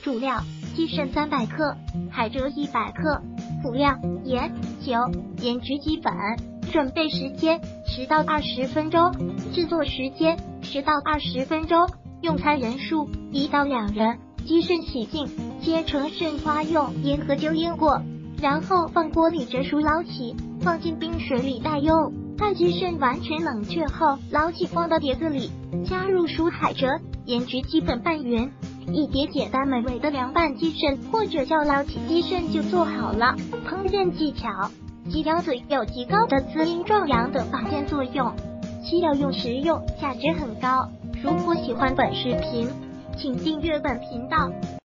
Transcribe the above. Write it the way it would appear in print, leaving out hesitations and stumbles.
主料：鸡肾300克，海蜇100克。辅料：盐、酒、盐焗鸡粉。准备时间10到20分钟，制作时间10到20分钟，用餐人数1到2人。鸡肾洗净，切成肾花，用盐和酒腌过，然后放锅里蒸熟捞起，放进冰水里待用。待鸡肾完全冷却后，捞起放到碟子里，加入熟海蜇、盐焗鸡粉拌匀，一碟简单美味的凉拌鸡肾或者叫捞起鸡肾就做好了。烹饪技巧：鸡腰子有极高的滋阴壮阳的保健作用，其药用食用价值很高。如果喜欢本视频，请订阅本频道。